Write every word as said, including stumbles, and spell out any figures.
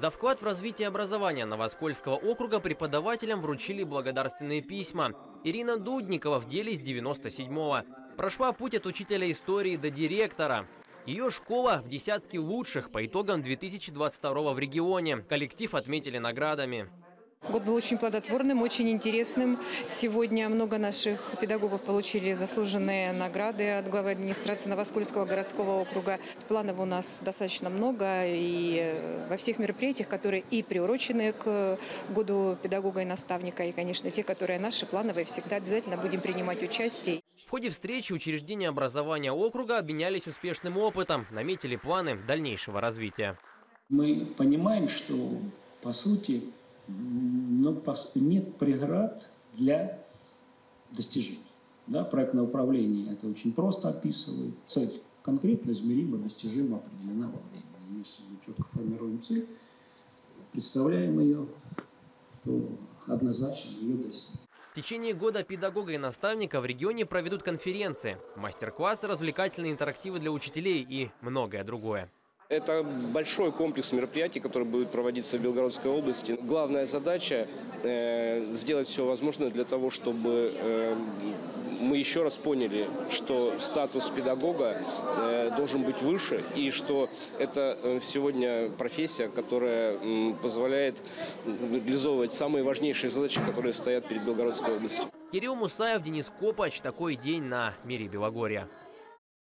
За вклад в развитие образования Новоскольского округа преподавателям вручили благодарственные письма. Ирина Дудникова в деле с девяносто седьмого. Прошла путь от учителя истории до директора. Ее школа в десятке лучших по итогам две тысячи двадцать второго в регионе. Коллектив отметили наградами. Год был очень плодотворным, очень интересным. Сегодня много наших педагогов получили заслуженные награды от главы администрации Новоскольского городского округа. Планов у нас достаточно много, и во всех мероприятиях, которые и приурочены к году педагога и наставника, и, конечно, те, которые наши плановые, всегда обязательно будем принимать участие. В ходе встречи учреждения образования округа обменялись успешным опытом, наметили планы дальнейшего развития. Мы понимаем, что, по сути, но нет преград для достижений. Да, проектное управление это очень просто описывает. Цель конкретно измерима, достижима, определена во времени. Если мы четко формируем цель, представляем ее, то однозначно ее достигнем. В течение года педагога и наставника в регионе проведут конференции, мастер-классы, развлекательные интерактивы для учителей и многое другое. Это большой комплекс мероприятий, который будет проводиться в Белгородской области. Главная задача э, – сделать все возможное для того, чтобы э, мы еще раз поняли, что статус педагога э, должен быть выше, и что это э, сегодня профессия, которая э, позволяет реализовывать самые важнейшие задачи, которые стоят перед Белгородской областью. Кирилл Мусаев, Денис Копач. Такой день на Мире Белогорья.